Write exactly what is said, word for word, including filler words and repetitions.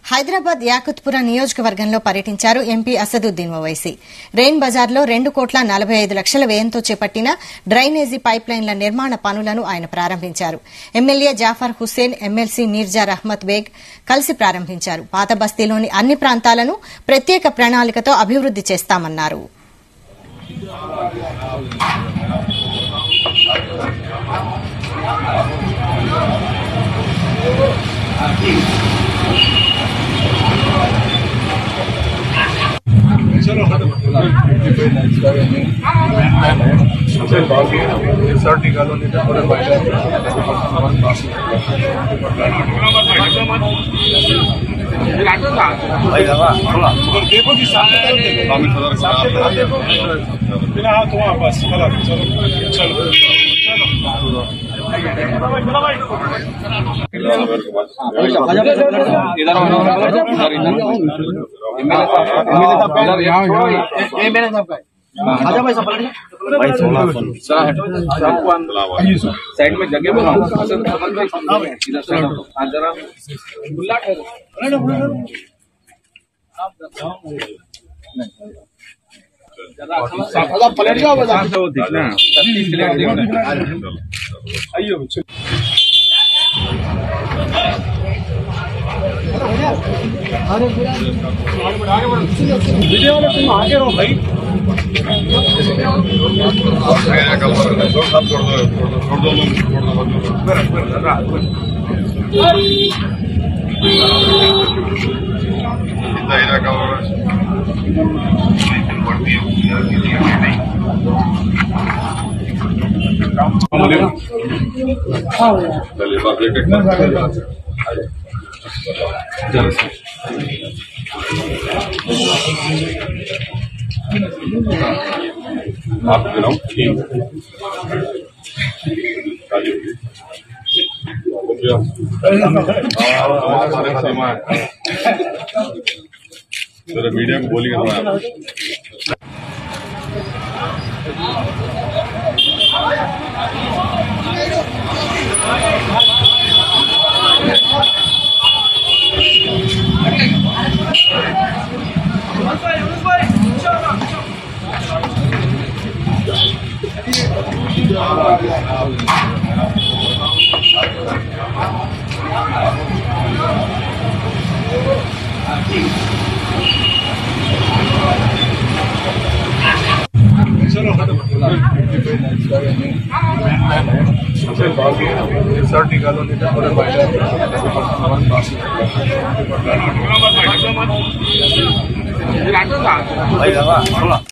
హైదరాబాద్ యాకుత్పుర నియోజకవర్గంలో పర్యటించారు MP Asaduddin Owaisi. Rain బజార్లో రెండు కోట్ల నలభై ఐదు లక్షల వ్యయంతో చేపట్టిన డ్రైనేజీ పైప్లైన్ల నిర్మాణ పనులను ఆయన ప్రారంభించారు. ఎమ్మెల్యే జాఫర్ హుస్సేన్, ఎమ్మెల్సీ మీర్జా రహ్మత్ బేగ్ కలిసి ప్రారంభించారు. పాత బస్తీలోని అన్ని ప్రాంతాలను ప్రత్యేక ప్రణాళికతో అభివృద్ది చేస్తామన్నారు. देखो कि बिना हाथ हुआ बस चलो चलो साइड में जगह बनाओ पलट जाओ दिखना आइयो वीडियो वाले तुम आगे रहो भाई आप गिराओ जरा मीडिया को बोलिए शर्ट निकालो नहीं तो